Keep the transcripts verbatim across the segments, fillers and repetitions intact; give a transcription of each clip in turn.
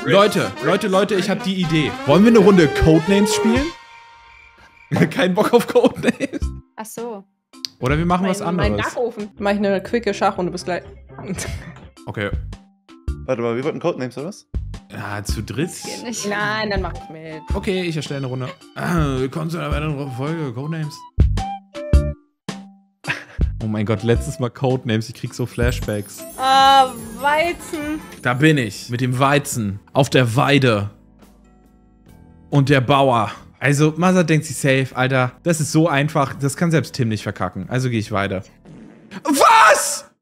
Leute, Leute, Leute, ich habe die Idee. Wollen wir eine Runde Codenames spielen? Kein Bock auf Codenames? Ach so. Oder wir machen mein, was anderes. Mein Backofen. Mach ich eine quicke Schachrunde, bis gleich. Okay. Warte mal, wir wollten Codenames, oder was? Ja, zu dritt? Geht nicht. Nein, dann mach ich mit. Okay, ich erstelle eine Runde. Ah, willkommen zu einer weiteren Folge Codenames. Oh mein Gott, letztes Mal Codenames, ich krieg so Flashbacks. Ah, Weizen. Da bin ich, mit dem Weizen, auf der Weide. Und der Bauer. Also, Masa denkt sich safe, Alter, das ist so einfach, das kann selbst Tim nicht verkacken. Also gehe ich weiter. Was?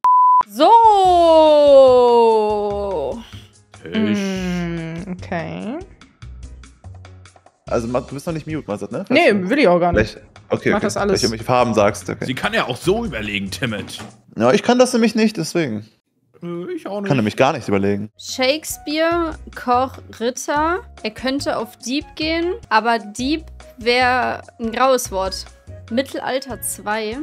So. Ich. Mm, okay. Also, du bist noch nicht mute, Mazat, ne? Nee, will ich auch gar nicht. Vielleicht, okay, Mach okay. das alles. Vielleicht, wenn du Farben sagst, okay. Sie kann ja auch so überlegen, Timid. Ja, ich kann das nämlich nicht, deswegen. Äh, ich auch Ich kann nämlich gar nicht überlegen. Shakespeare, Koch, Ritter. Er könnte auf Dieb gehen, aber Dieb wäre ein graues Wort. Mittelalter zwei.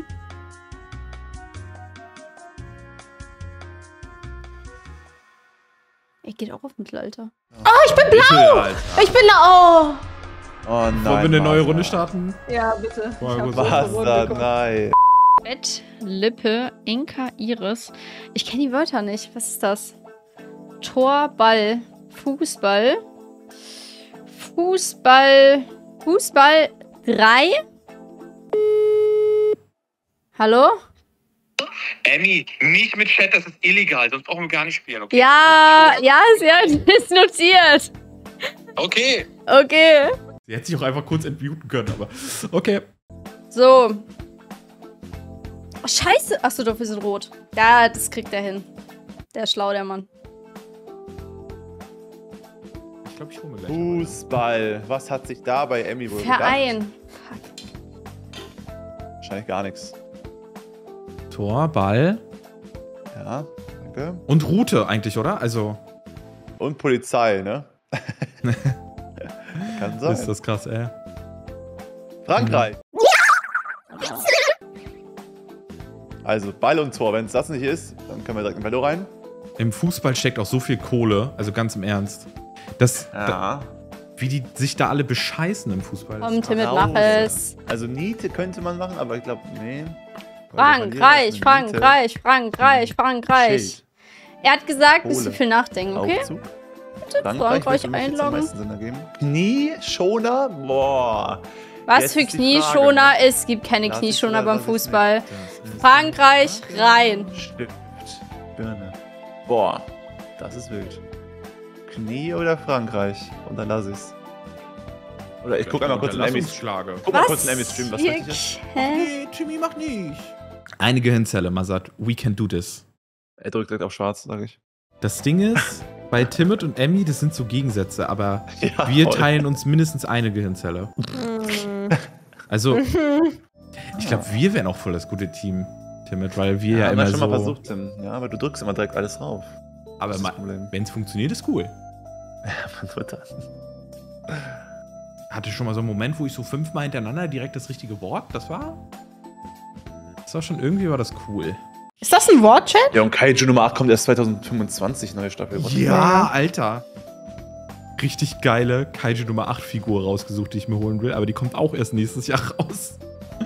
Er geht auch auf Mittelalter. Oh, ich bin blau. Ich bin blau. Oh. Oh nein. Wollen wir eine neue Mazat. Runde starten? Ja, bitte. Boah, Ich hab gut. so eine Was Runde da? geguckt. Nein. Bett, Lippe, Inka, Iris. Ich kenne die Wörter nicht. Was ist das? Tor, Ball, Fußball. Fußball. Fußball drei. Hallo? Emmy, nicht mit Chat, das ist illegal, sonst brauchen wir gar nicht spielen, okay? Ja, ja, sie hat es notiert. Okay. Okay. Sie hätte sich auch einfach kurz entmuten können, aber okay. So. Oh, scheiße. Achso, doch, wir sind rot. Ja, das kriegt er hin. Der ist schlau, der Mann. Ich glaube, ich hole mir gleich. Fußball. Was hat sich da bei Emmy wohl gedacht? Verein. Wahrscheinlich gar nichts. Tor, Ball Ja, danke. und Route eigentlich, oder? Also, Und Polizei, ne? Kann sein. ist das krass, ey. Frankreich. Also Ball und Tor. Wenn es das nicht ist, dann können wir direkt in Bello rein. Im Fußball steckt auch so viel Kohle, also ganz im Ernst. Das, da, wie die sich da alle bescheißen im Fußball. Komm, Timid, Raus. mach es. Also Niete könnte man machen, aber ich glaube, nee. Frankreich, Frankreich, Frankreich, Frankreich. Schild. Er hat gesagt, nicht so Kohle. viel nachdenken, okay? Aufzug. Frankreich wird für mich jetzt am einloggen. meisten Sinn ergeben. Knieschoner? Boah. Was Jetzt für ist die Knieschoner? Frage, ne? Es gibt keine Das ist Knieschoner oder beim das ist Fußball. nicht. Das ist- Frankreich rein. Stift. Birne. Boah. Das ist wild. Knie oder Frankreich? Und dann lass ich's. Oder ich guck einmal kurz in Emmys. Schlage. Guck mal kurz in Emmys Stream, was Ihr- richtig ist. Hä? Nee, Timmy, mach nicht. Eine Gehirnzelle, Mazat. We can do this. Er drückt direkt auf schwarz, sag ich. Das Ding ist, bei Timid und Emmy, das sind so Gegensätze, aber Ja, wir voll. teilen uns mindestens eine Gehirnzelle. Also, ich glaube, wir wären auch voll das gute Team, Timid, weil wir ja, haben immer wir schon so... mal versucht, Tim. Ja, aber du drückst immer direkt alles rauf. aber Das ist das Problem. wenn es funktioniert, ist cool. Man wird dann. Hatte schon mal so einen Moment, wo ich so fünfmal hintereinander direkt das richtige Wort, das war... Das war schon, irgendwie war das cool. Ist das ein Wortchat? Ja, und Kaiju Nummer acht kommt erst zwanzig fünfundzwanzig, neue Staffel. What the Ja, Alter. Richtig geile Kaiju Nummer acht Figur rausgesucht, die ich mir holen will, aber die kommt auch erst nächstes Jahr raus.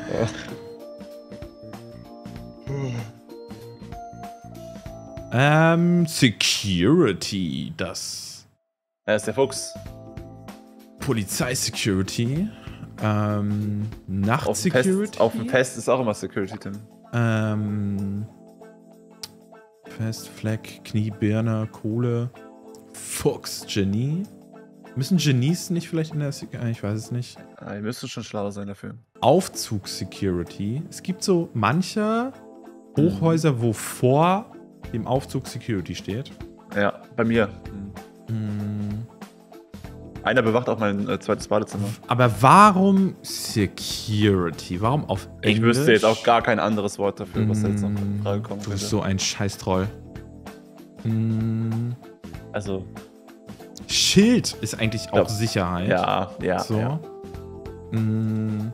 ähm, Security, das Ja, ist der Fuchs. Polizei-Security, ähm, Auf dem, Nacht-Security, Fest, auf dem Fest ist auch immer Security, Tim. ähm, Fest, Fleck, Knie, Birne, Kohle, Fuchs, Genie. Müssen Genies nicht vielleicht in der Security? Ich weiß es nicht. Ah, ihr müsst schon schlau sein dafür. Aufzug-Security. Es gibt so manche Hochhäuser, wo vor dem Aufzug Security steht. Ja, bei mir. Hm. Hm. Einer bewacht auch mein äh, zweites Badezimmer. Aber warum Security? Warum auf Englisch? Ich wüsste jetzt auch gar kein anderes Wort dafür, was da jetzt noch in Hm, Frage kommt. Du bist so ein Scheißtroll. Hm. Also, Schild ist eigentlich auch glaub, Sicherheit. ja, ja. So. ja. Hm.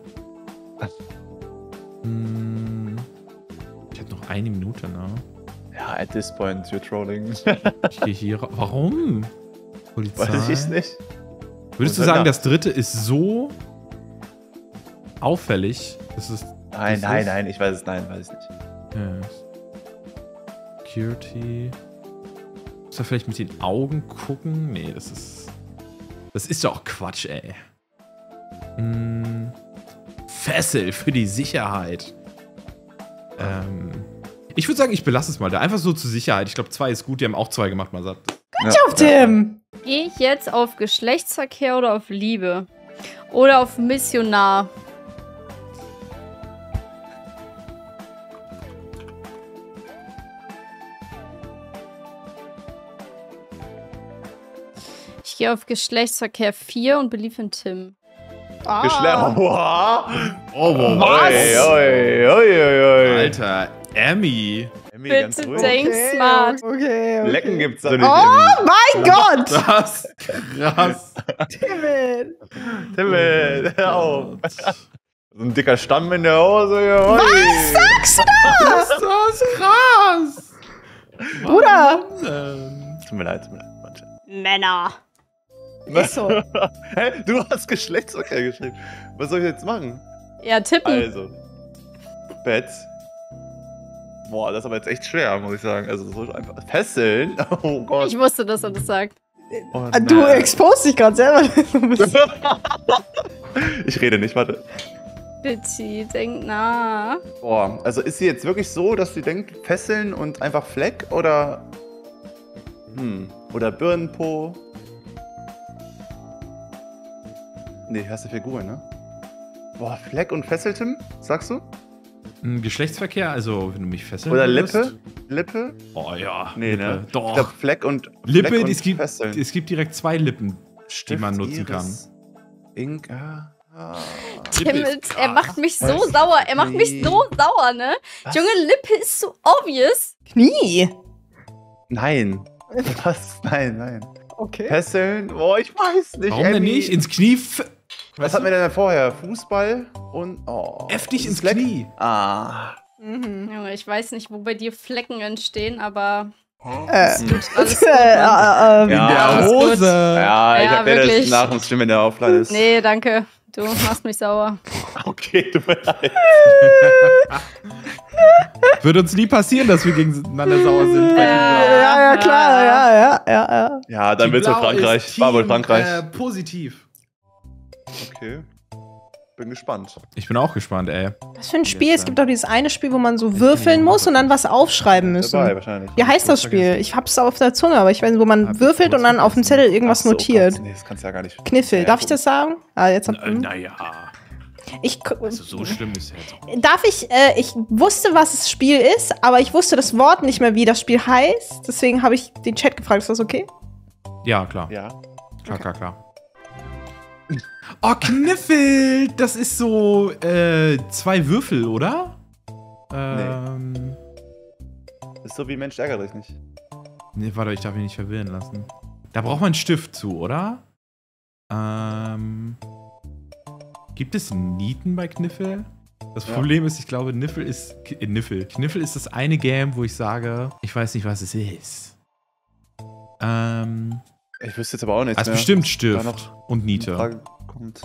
Hm. Ich hab noch eine Minute, ne? Ja, at this point, you're trolling. Ich gehe hier ra- Warum? Polizei. Weiß ich nicht. Würdest du sagen, das dritte ist so auffällig? Das ist, Nein, das nein, ist, nein, ich weiß es, nein, weiß ich nicht. Ja. Security. Muss er vielleicht mit den Augen gucken? Nee, das ist. Das ist doch Quatsch, ey. Hm. Fessel für die Sicherheit. Ähm. Ich würde sagen, ich belasse es mal da. Einfach so zur Sicherheit. Ich glaube, zwei ist gut. Die haben auch zwei gemacht, mal sagt. Gut auf Tim. Gehe ich jetzt auf Geschlechtsverkehr oder auf Liebe? Oder auf Missionar? Ich gehe auf Geschlechtsverkehr vier und belief in Tim. Ah. Geschlecht. Wow. Oh, wow. Was? Oi, oi, oi, oi. Alter, Emmy. Emmy, ganz Bitte ruhig. denk smart. Okay, okay. Lecken gibt's da nicht. Oh mein Gott! Das krass. Timid. Himmel, hör auf. So ein dicker Stamm in der Hose. Ja, Was sagst du da? Das ist krass. Bruder. Ähm, Tut mir leid, tut mir leid. Manche. Männer. Ist so. Hä? Du hast Geschlechtsverkehr geschrieben. Was soll ich jetzt machen? Ja, tippen. Also. Bett. Boah, das ist aber jetzt echt schwer, muss ich sagen. Also so einfach. Fesseln? Oh Gott. Ich wusste, dass er das sagt. Oh, Du nein. exposed dich gerade selber. Ich rede nicht, warte. Bitte, denk nach. Boah, also ist sie jetzt wirklich so, dass sie denkt, Fesseln und einfach Fleck oder. Hm. Oder Birnenpo? Nee, hast du Figur, ne? Boah, Fleck und Fessel, Tim? Sagst du? ein Geschlechtsverkehr, also wenn du mich fesseln Oder würdest. Lippe? Lippe? Oh ja. Nee, Lippe. ne? Doch. Ich glaub, Fleck und Lippe, Fleck und es, gibt, Fesseln. es gibt direkt zwei Lippen, die Stift, man nutzen Iris, Ink, ah, ah. Lippe ist Timmels, er krass. macht mich so Was? sauer. Er macht mich Nee. so sauer, ne? Was? Junge, Lippe ist so obvious. Knie. Nein. Was? Nein, nein. Okay. Fesseln? Boah, ich weiß nicht. Warum denn Emmy. nicht? Ins Knie. f- Was hatten wir denn vorher? Fußball und. Oh. Heftig ins Fleck? Knie. Ah. Mhm. Junge, ich weiß nicht, wo bei dir Flecken entstehen, aber Äh, alles äh, gut, Mann. äh, äh, Ja. In der alles gut. Hose. Ja, ich Ja, erkläre das wirklich. nach dem Stream, wenn der offline ist. Nee, danke. Du machst mich sauer. Okay, tut mir leid. Wird uns nie passieren, dass wir gegeneinander sauer sind. Bei Äh, Team Blau. ja, ja, klar, ja, ja, ja, ja. Ja, dann Team wird's wohl Blau Frankreich. ist War wohl Team, Frankreich. Äh, positiv. Okay. Bin gespannt. Ich bin auch gespannt, ey. Was für ein Spiel? Es gibt doch dieses eine Spiel, wo man so würfeln muss und dann was aufschreiben müssen. Dabei wahrscheinlich. Wie heißt das Spiel? Ich hab's auf der Zunge, aber ich weiß nicht, wo Hab man ich würfelt kurz und dann auf dem vergessen. Zettel irgendwas Ach so, notiert. Gott, nee, das kannst du ja gar nicht. Kniffel. Ja, Darf ich das sagen? Ah, jetzt hab, Äh, Naja. ich, Also so schlimm ist ja jetzt auch nicht. darf ich, äh, ich wusste, was das Spiel ist, aber ich wusste das Wort nicht mehr, wie das Spiel heißt. Deswegen habe ich den Chat gefragt, ist das okay? Ja, klar. Ja. Klar, klar, klar. Oh, Kniffel! Das ist so, äh, zwei Würfel, oder? Ähm. Ist so wie Mensch ärgert dich nicht. Nee, warte, ich darf mich nicht verwirren lassen. Da braucht man einen Stift zu, oder? Ähm. Gibt es Nieten bei Kniffel? Das Ja. Problem ist, ich glaube, Niffel ist. K äh, Niffel. Kniffel ist das eine Game, wo ich sage, ich weiß nicht, was es ist. Ähm. Ich wüsste jetzt aber auch nichts Also mehr. bestimmt Da Stift noch und eine Niete. Frage kommt.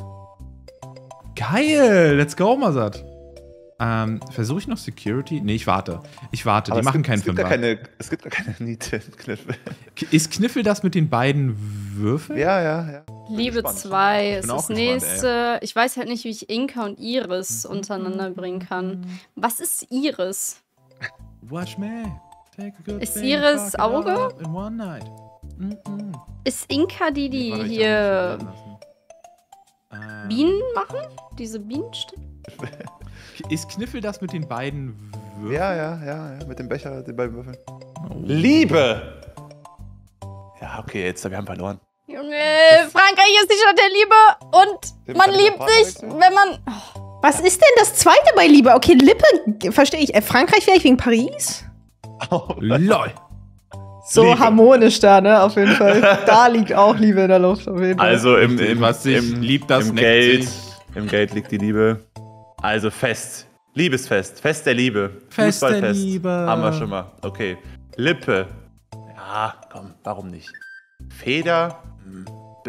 Geil! Let's go, Masat. Ähm, versuche ich noch Security? Nee, ich warte. Ich warte, Aber die es machen gibt, keinen es gibt gar Fünfer. keine, Es gibt gar keine Niete in Kniffel. Ist Kniffel das mit den beiden Würfeln? Ja, ja, ja. Liebe gespannt. zwei Ich ist bin das auch gespannt, nächste. Ich weiß halt nicht, wie ich Inka und Iris untereinander bringen kann. Was ist Iris? Watch me. Take a good Ist thing, Iris fuck it Auge? all up in one night. Mm -mm. Ist Inka die, die Warte, ich darf mich hier verwirren lassen. Ähm, Bienen machen? Diese Bienenstimme? Ist Kniffel das mit den beiden Würfeln? Ja, ja, ja, ja. Mit dem Becher, den beiden Würfeln. Oh. Liebe! Ja, okay, jetzt, wir haben verloren. Junge, Frankreich ist die Stadt der Liebe und Den man kann ich liebt noch sich, Partner wenn man... Was ist denn das zweite bei Liebe? Okay, Lippe, verstehe ich. Äh, Frankreich vielleicht wegen Paris? LOL. So Liebe. harmonisch da, ne? Auf jeden Fall. Da liegt auch Liebe in der Luft, auf jeden Fall. Also im, im, Was sich im, liebt, das im neckt Geld. sich. Im Geld liegt die Liebe. Also Fest. Liebesfest. Fest der Liebe. Fest der Fußballfest. Liebe. Haben wir schon mal. Okay. Lippe. Ja, komm, warum nicht? Feder.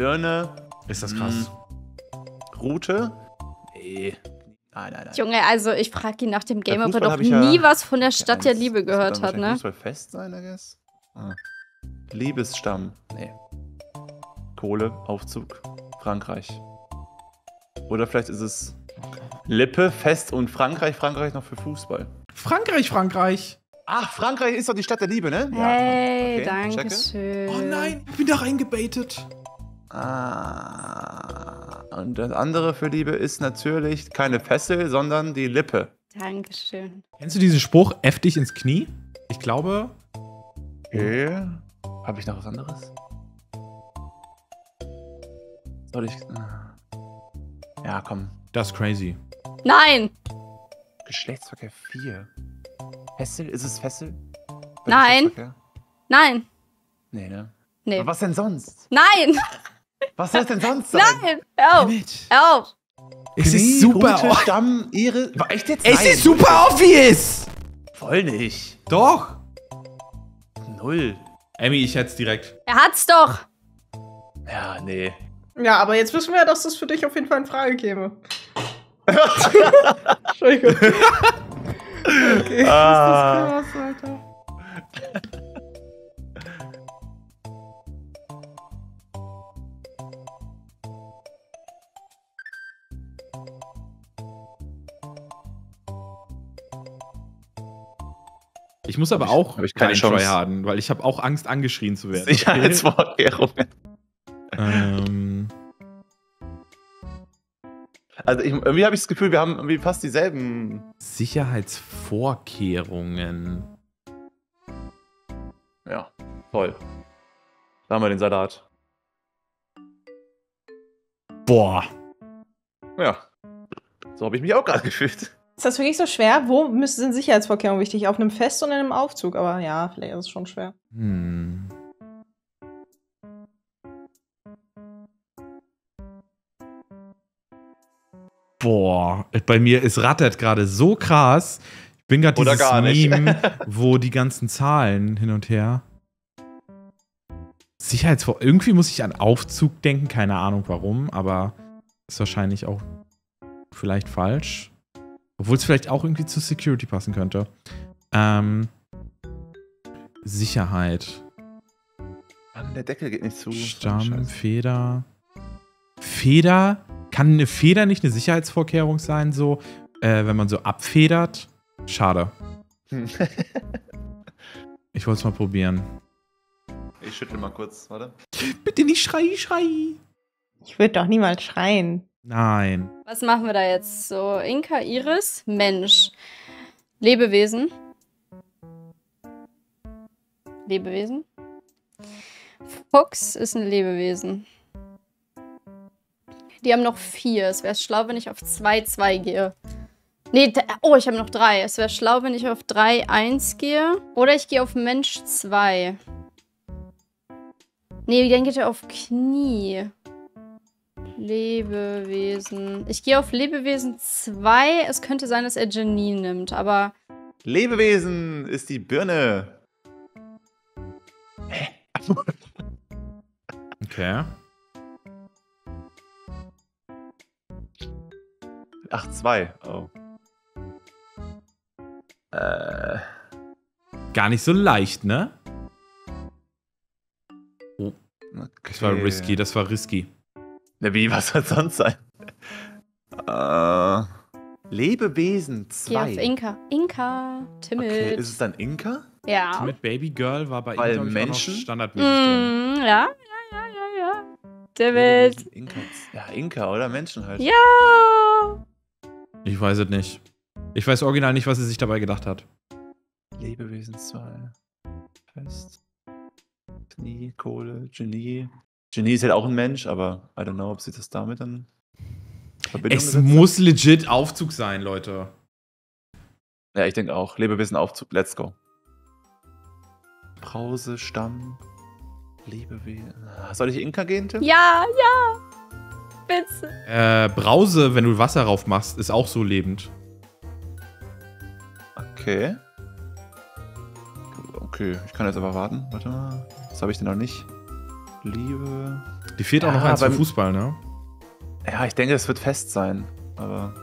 Birne. Ist das krass? Hm. Rute? Nee. Nein, nein, nein. Junge, also ich frage ihn nach dem Game, Bei ob er Fußball doch hab ich ja nie was von der Stadt der Eins. Liebe Das wird gehört dann hat, ne? wahrscheinlich Fußballfest sein, I guess. Ah. Liebesstamm. Nee. Kohle, Aufzug, Frankreich. Oder vielleicht ist es Lippe, Fest und Frankreich. Frankreich noch für Fußball. Frankreich, Frankreich. Ach, Frankreich ist doch die Stadt der Liebe, ne? Hey, okay, danke checke. schön. Oh nein, ich bin da reingebaitet. Ah. Und das andere für Liebe ist natürlich keine Fessel, sondern die Lippe. Dankeschön. Kennst du diesen Spruch, F dich ins Knie? Ich glaube... Okay. Habe ich noch was anderes? Soll ich... Ja, komm. Das ist crazy. Nein! Geschlechtsverkehr vier. Fessel? Ist es Fessel? Bei Nein. Geschlechtsverkehr? Nein. Nee, ne? Nee. Aber was denn sonst? Nein! Was soll es denn sonst sein? Nein! Hör auf! Mit. Hör auf! Es Knie, ist super... Rute, Stamm, Ehre... War echt jetzt? Es Nein. ist super obvious! Voll nicht. Doch. Null. Emmy, ich hätte es direkt. Er hat's doch! Ja, nee. Ja, aber jetzt wissen wir ja, dass das für dich auf jeden Fall in Frage käme. Entschuldigung. Okay. Ah. Das ist krass, Alter. Ich muss aber Hab ich- auch hab ich keine keinen Chance. tryharden, weil ich habe auch Angst, angeschrien zu werden. Sicherheitsvorkehrungen. ähm, Also ich, irgendwie habe ich das Gefühl, wir haben irgendwie fast dieselben. Sicherheitsvorkehrungen. Ja, voll. Da haben wir den Salat. Boah. Ja. So habe ich mich auch gerade gefühlt. Ist das wirklich so schwer? Wo müssen- sind Sicherheitsvorkehrungen wichtig? Auf einem Fest und in einem Aufzug? Aber ja, vielleicht ist es schon schwer. Hm. Boah, bei mir ist rattert gerade so krass. Ich bin gerade Oder dieses gar nicht. Meme, wo die ganzen Zahlen hin und her. Sicherheitsvor... Irgendwie muss ich an Aufzug denken, keine Ahnung warum, aber ist wahrscheinlich auch vielleicht falsch. Obwohl es vielleicht auch irgendwie zu Security passen könnte. Ähm, Sicherheit. Mann, der Deckel geht nicht zu. Stamm, Scheiße. Feder. Feder? Kann eine Feder nicht eine Sicherheitsvorkehrung sein, so, äh, wenn man so abfedert? Schade. Hm. Ich wollte es mal probieren. Ich schüttel mal kurz, warte. Bitte nicht schrei, schrei. Ich würde doch niemals schreien. Nein. Was machen wir da jetzt? So, Inka, Iris, Mensch. Lebewesen. Lebewesen. Fuchs ist ein Lebewesen. Die haben noch vier. Es wäre schlau, wenn ich auf zwei, zwei gehe. Nee, d- oh, ich habe noch drei. Es wäre schlau, wenn ich auf drei, eins gehe. Oder ich gehe auf Mensch zwei. Nee, dann geht er auf Knie. Lebewesen. Ich gehe auf Lebewesen zwei. Es könnte sein, dass er Janine nimmt, aber Lebewesen ist die Birne. Hä? Okay. Ach, zwei. Oh. Äh. Gar nicht so leicht, ne? Okay. Das war risky, das war risky. Na, wie, was soll sonst sein? Äh. Lebewesen geh auf zwei. Inka. Inka. Timid. Okay, ist es dann Inka? Ja. Mit Baby Girl war bei Weil ihm, glaub ich, Menschen- auch noch standardmäßig drin. Mm, ja, ja, ja, ja, ja. Timid. Lebewesen, Inka. Ja, Inka, oder? Menschen halt. Ja. Ich weiß es nicht. Ich weiß original nicht, was sie sich dabei gedacht hat. Lebewesen zwei. Fest. Knie, Kohle, Genie. Genie ist halt auch ein Mensch, aber I don't know, ob sie das damit dann in Verbindung Es gesetzt muss legit Aufzug sein, Leute. hat. Ja, ich denke auch. Lebewesen Aufzug, let's go. Brause, Stamm, Lebewesen. Soll ich Inka gehen, Tim? Ja, ja. Bitte. Äh, Brause, wenn du Wasser drauf machst, ist auch so lebend. Okay. Okay, ich kann jetzt aber warten. Warte mal. Was habe ich denn noch nicht? Liebe. Die fehlt auch Ja, noch eins für beim- Fußball, ne? Ja, ich denke, es wird fest sein. Aber.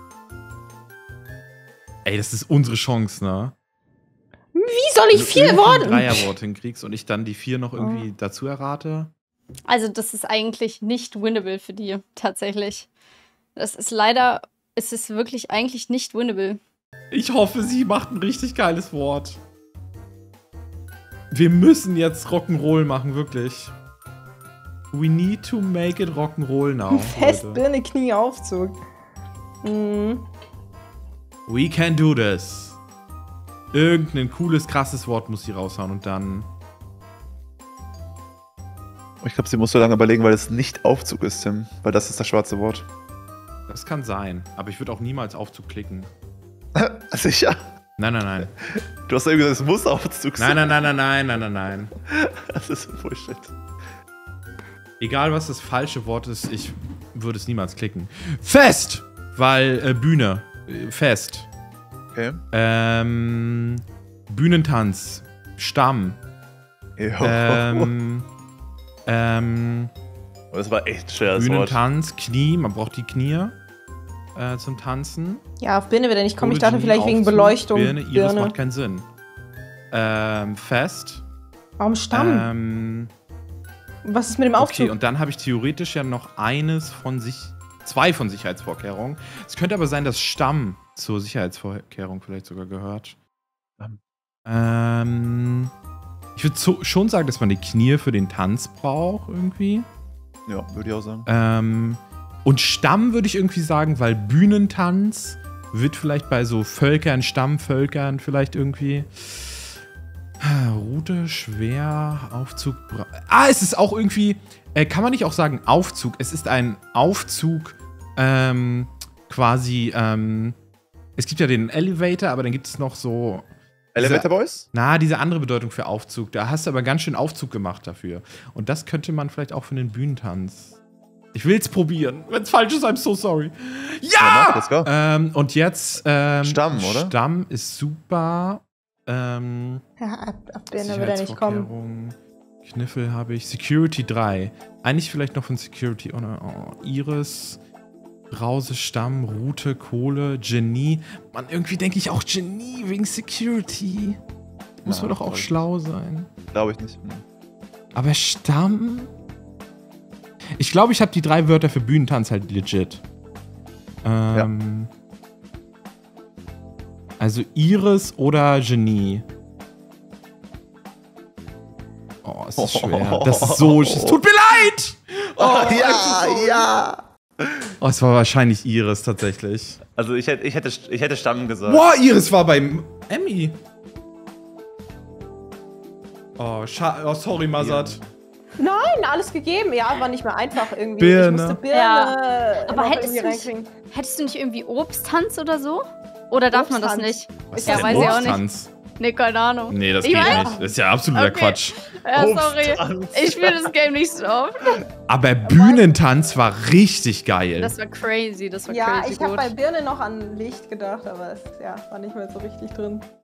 Ey, das ist unsere Chance, ne? Wie soll ich vier Wenn du irgendwie ein Worte? Dreierwort hinkriegst und ich dann die vier noch irgendwie dazu errate. Also, das ist eigentlich nicht winnable für die, tatsächlich. Das ist leider, es ist wirklich eigentlich nicht winnable. Ich hoffe, sie macht ein richtig geiles Wort. Wir müssen jetzt Rock'n'Roll machen, wirklich. We need to make it Rock'n'Roll now. Fest, Leute. Birne, Knie, Aufzug. Mhm. We can do this. Irgendein cooles, krasses Wort muss sie raushauen und dann. Ich glaube, sie muss so lange überlegen, weil es nicht Aufzug ist, Tim. Weil das ist das schwarze Wort. Das kann sein, aber ich würde auch niemals Aufzug klicken. Sicher. Nein, nein, nein. Du hast ja gesagt, es muss Aufzug Nein, sein. nein, nein, nein, nein, nein, nein, nein. Das ist Bullshit. Egal, was das falsche Wort ist, ich würde es niemals klicken. Fest! Weil, äh, Bühne. Äh, Fest. Okay. Ähm, Bühnentanz. Stamm. Jo. Ähm, ähm, Das war echt ein schweres Wort. Bühnentanz, Knie, man braucht die Knie äh, zum Tanzen. Ja, auf Birne wird er nicht kommen. Ich Gute dachte vielleicht Genie, wegen Aufzug, Beleuchtung. Birne, Iris Birne. macht keinen Sinn. Ähm, Fest. Warum Stamm? Ähm, Was ist mit dem Aufzug? okay, und dann habe ich theoretisch ja noch eines von sich, zwei von Sicherheitsvorkehrungen. Es könnte aber sein, dass Stamm zur Sicherheitsvorkehrung vielleicht sogar gehört. Stamm. Ähm, ich würde so, schon sagen, dass man die Knie für den Tanz braucht irgendwie. Ja, würde ich auch sagen. Ähm, und Stamm würde ich irgendwie sagen, weil Bühnentanz wird vielleicht bei so Völkern, Stammvölkern vielleicht irgendwie. Ah, Route, schwer, Aufzug. bra- Ah, es ist auch irgendwie. Äh, kann man nicht auch sagen Aufzug? Es ist ein Aufzug, ähm, quasi. Ähm, es gibt ja den Elevator, aber dann gibt es noch so. Elevator Boys? Na, diese andere Bedeutung für Aufzug. Da hast du aber ganz schön Aufzug gemacht dafür. Und das könnte man vielleicht auch für den Bühnentanz. Ich will's probieren. Wenn's falsch ist, I'm so sorry. Ja, Ja! let's go. Ähm, und jetzt. Ähm, Stamm, oder? Stamm ist super. Ähm, Ja, ab, ab Birne wird er nicht kommen. Sicherheitsvorkehrungen, Kniffel habe ich. Security drei. Eigentlich vielleicht noch von Security. Oh, ne, oh, Iris. Brause, Stamm, Route, Kohle, Genie. Mann, irgendwie denke ich auch Genie wegen Security. Muss Ja, man doch auch voll. schlau sein. Glaube ich nicht. Hm. Aber Stamm? Ich glaube, ich habe die drei Wörter für Bühnentanz halt legit. Ähm, Also Iris oder Genie. Oh, es ist schwer. Das ist so. Es tut mir leid! Oh, ja, ja. Oh, es war wahrscheinlich Iris tatsächlich. Also ich hätte, ich hätte, ich hätte Stamm gesagt. Boah, Iris war beim Emmy. Oh, scha oh sorry, Mazat. Nein, alles gegeben. Ja, war nicht mehr einfach irgendwie. Birne. Ich musste Birne Ja. Aber noch hättest irgendwie du nicht- reinkriegen. Hättest du nicht irgendwie Obsttanz oder so? Oder darf man das Obsttanz. nicht? Was Ja, ist weiß denn ich auch nicht. Obsttanz? Nee, keine Ahnung. Nee, das Ich geht weiß- nicht. Das ist ja absoluter Okay. Quatsch. Ja, sorry. Obsttanz. Ich spiele das Game nicht so oft. Aber Bühnentanz war richtig geil. Das war crazy, das war Ja, crazy ich habe gut. bei Birne noch an Licht gedacht, aber es ja, war nicht mehr so richtig drin.